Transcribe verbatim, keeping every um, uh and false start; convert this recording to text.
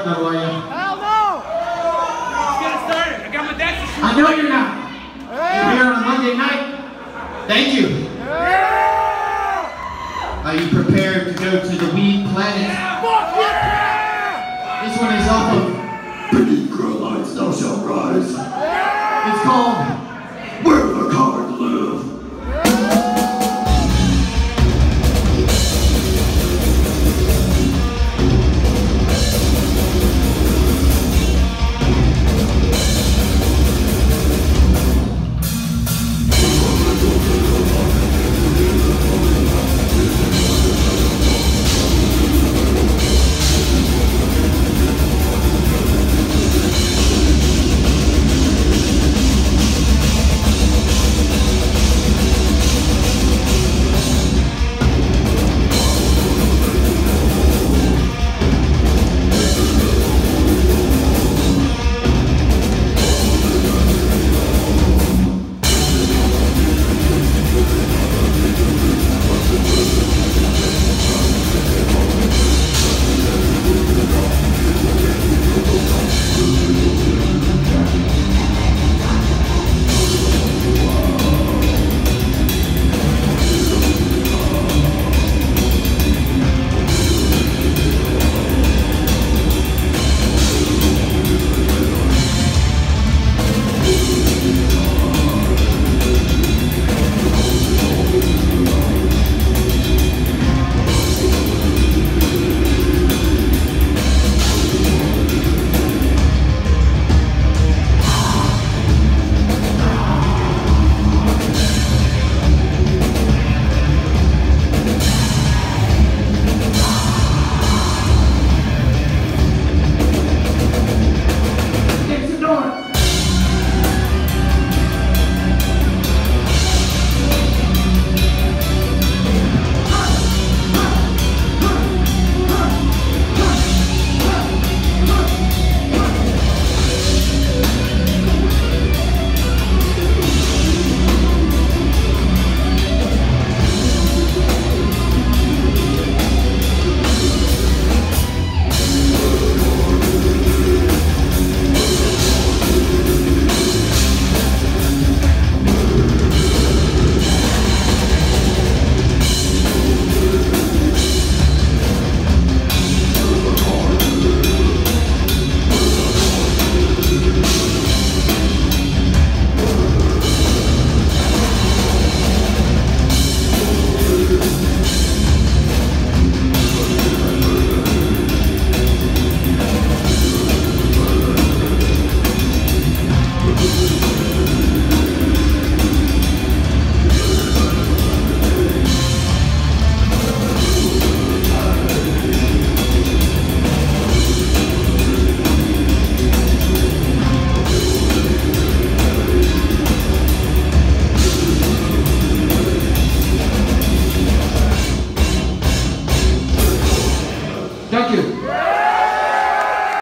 up though, are you? Hell no! Let's get it started. I got my dance to shoot. I know you're not. You're here on a Monday night. Thank you. Are you prepared to go to the Weed Planet? Fuck yeah! This one is off of Beneath Girl Lights Thou Shalt Rise. It's called